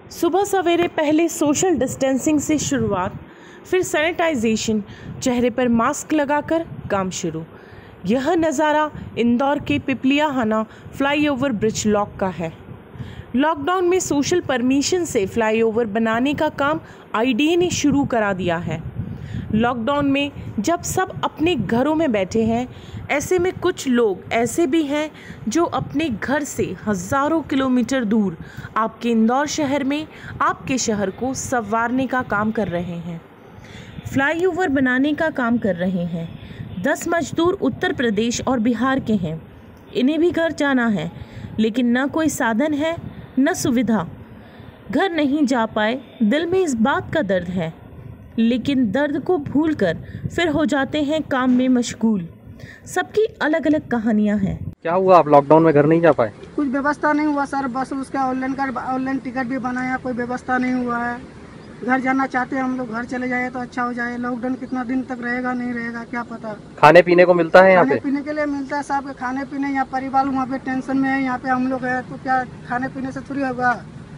सुबह सवेरे पहले सोशल डिस्टेंसिंग से शुरुआत, फिर सैनिटाइजेशन, चेहरे पर मास्क लगाकर काम शुरू। यह नज़ारा इंदौर के पिपलियाहाना फ्लाईओवर ब्रिज लॉक का है। लॉकडाउन में सोशल परमिशन से फ्लाईओवर बनाने का काम आईडीए ने शुरू करा दिया है। लॉकडाउन में जब सब अपने घरों में बैठे हैं, ऐसे में कुछ लोग ऐसे भी हैं जो अपने घर से हज़ारों किलोमीटर दूर आपके इंदौर शहर में आपके शहर को संवारने का काम कर रहे हैं, फ्लाईओवर बनाने का काम कर रहे हैं। 10 मजदूर उत्तर प्रदेश और बिहार के हैं। इन्हें भी घर जाना है, लेकिन न कोई साधन है न सुविधा। घर नहीं जा पाए, दिल में इस बात का दर्द है, लेकिन दर्द को भूलकर फिर हो जाते हैं काम में मशगूल। सबकी अलग अलग कहानियां हैं। क्या हुआ, आप लॉकडाउन में घर नहीं जा पाए? कुछ व्यवस्था नहीं हुआ सर, बस उसका ऑनलाइन टिकट भी बनाया, कोई व्यवस्था नहीं हुआ है। घर जाना चाहते हैं हम लोग, घर चले जाए तो अच्छा हो जाए। लॉकडाउन कितना दिन तक रहेगा नहीं रहेगा क्या पता। खाने पीने को मिलता है यहाँ पे? खाने पीने के लिए मिलता है साहब, खाने पीने। यहाँ परिवार वहाँ पे टेंशन में है, यहाँ पे हम लोग है तो क्या खाने पीने से थोड़ी होगा।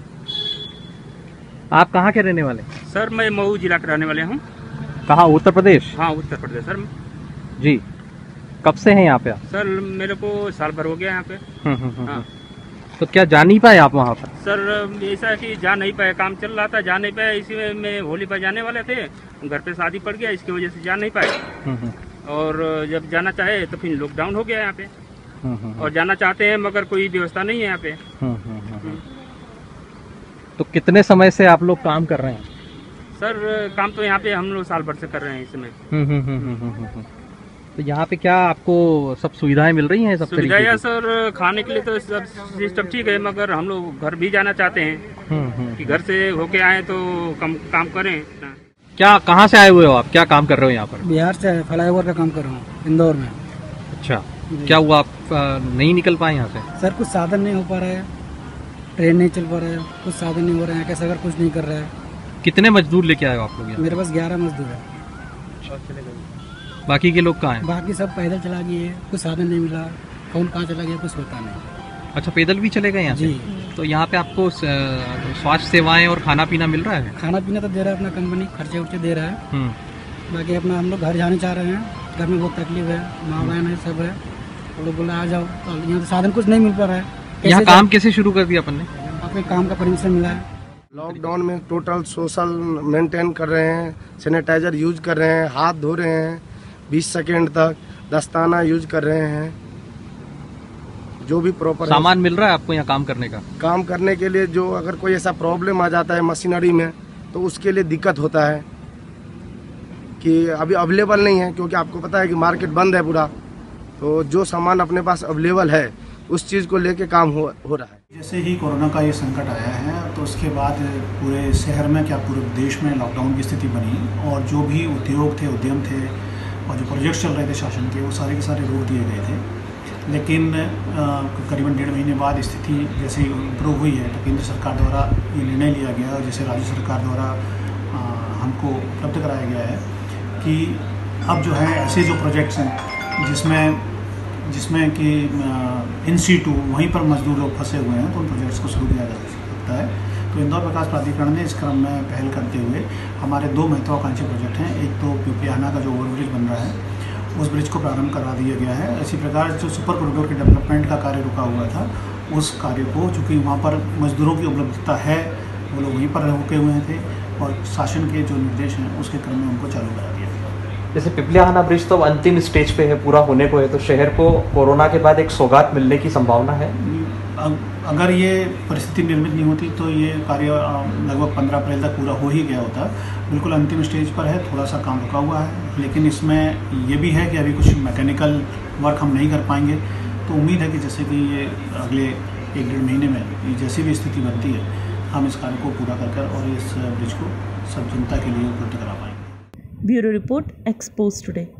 आप कहाँ के रहने वाले? सर मैं मऊ जिला के रहने वाले हूँ। कहाँ, उत्तर प्रदेश? हाँ उत्तर प्रदेश सर। जी, कब से हैं यहाँ पे आप? सर मेरे को साल भर हो गया यहाँ पे। हाँ। तो क्या जा नहीं पाए आप वहाँ पर? सर ऐसा है कि जा नहीं पाए, काम चल रहा था, जा नहीं पाए। इसी में होली पर जाने वाले थे, घर पे शादी पड़ गया, इसकी वजह से जा नहीं पाए। और जब जाना चाहे तो फिर लॉकडाउन हो गया यहाँ पे। और जाना चाहते हैं मगर कोई व्यवस्था नहीं है यहाँ पे। तो कितने समय से आप लोग काम कर रहे हैं? सर काम तो यहाँ पे हम लोग साल भर से कर रहे हैं इसमें। तो यहाँ पे क्या आपको सब सुविधाएं मिल रही हैं? सब सुविधाएं सर, खाने के लिए तो सब सिस्टम ठीक है, मगर हम लोग घर भी जाना चाहते हैं कि घर से होके आए तो काम करें। क्या, कहाँ से आए हुए हो आप, क्या काम कर रहे हो यहाँ पर? बिहार से फ्लाईओवर का काम कर रहा हूँ इंदौर में। अच्छा, क्या हुआ, आप नहीं निकल पाए यहाँ से? सर कुछ साधन नहीं हो पा रहा है, ट्रेन नहीं चल पा रहा है, कुछ साधन नहीं हो रहे हैं, कैसे अगर कुछ नहीं कर रहा है। कितने मजदूर लेके आए हो आप लोग यहाँ? मेरे पास 11 मजदूर है। बाकी के लोग कहाँ हैं? बाकी सब पैदल चला गए, कुछ साधन नहीं मिला, कौन कहाँ चला गया कुछ पता नहीं। अच्छा, पैदल भी चले गए यहाँ से? तो यहाँ पे आपको स्वास्थ्य सेवाएं और खाना पीना मिल रहा है? खाना पीना तो दे रहा है अपना कंपनी, खर्चे उर्चे दे रहा है। बाकी अपना हम लोग घर जाने चाह रहे हैं, घर में बहुत तकलीफ है, माँ बहन है, सब है। वो लोग बोला आ जाओ, तो यहाँ तो साधन कुछ नहीं मिल पा रहा है। यहाँ काम कैसे शुरू कर दिया अपन ने? अपने काम का परमिशन मिला है। लॉकडाउन में टोटल सोशल मेंटेन कर रहे हैं, सैनिटाइजर यूज कर रहे हैं, हाथ धो रहे हैं 20 सेकेंड तक, दस्ताना यूज कर रहे हैं। जो भी प्रॉपर सामान मिल रहा है आपको यहाँ काम करने का? काम करने के लिए जो अगर कोई ऐसा प्रॉब्लम आ जाता है मशीनरी में तो उसके लिए दिक्कत होता है कि अभी अवेलेबल नहीं है, क्योंकि आपको पता है कि मार्केट बंद है पूरा। तो जो सामान अपने पास अवेलेबल है उस चीज़ को लेके काम हो रहा है। जैसे ही कोरोना का ये संकट आया है तो उसके बाद पूरे शहर में क्या पूरे देश में लॉकडाउन की स्थिति बनी, और जो भी उद्योग थे, उद्यम थे और जो प्रोजेक्ट्स चल रहे थे शासन के, वो सारे के सारे रोक दिए गए थे। लेकिन करीबन 1.5 महीने बाद स्थिति जैसे इम्प्रूव हुई है तो केंद्र सरकार द्वारा ये निर्णय लिया गया, और जैसे राज्य सरकार द्वारा हमको उपलब्ध कराया गया है कि अब जो है ऐसे जो प्रोजेक्ट्स हैं जिसमें कि इन सीटू वहीं पर मजदूर लोग फंसे हुए हैं, तो उन प्रोजेक्ट्स को शुरू किया जा सकता है। तो इंदौर विकास प्राधिकरण ने इस क्रम में पहल करते हुए हमारे 2 महत्वाकांक्षी प्रोजेक्ट हैं। एक तो पिपलियाहाना का जो ओवरब्रिज बन रहा है, उस ब्रिज को प्रारंभ करवा दिया गया है। इसी प्रकार जो सुपर कॉरिडोर के डेवलपमेंट का कार्य रुका हुआ था, उस कार्य को, चूँकि वहाँ पर मजदूरों की उपलब्धता है, वो लोग वहीं पर रुके हुए थे, और शासन के जो निर्देश हैं उसके क्रम में उनको चालू करा दिया। जैसे पिपलियाहाना ब्रिज तो अंतिम स्टेज पे है, पूरा होने को है, तो शहर को कोरोना के बाद एक सौगात मिलने की संभावना है? अगर ये परिस्थिति निर्मित नहीं होती तो ये कार्य लगभग 15 अप्रैल तक पूरा हो ही गया होता। बिल्कुल अंतिम स्टेज पर है, थोड़ा सा काम रुका हुआ है, लेकिन इसमें ये भी है कि अभी कुछ मैकेनिकल वर्क हम नहीं कर पाएंगे। तो उम्मीद है कि जैसे कि ये अगले 1-1.5 महीने में जैसी भी स्थिति बनती है, हम इस कार्य को पूरा कर और इस ब्रिज को सब जनता के लिए उपलब्ध करा पाएंगे। Bureau report, expose today.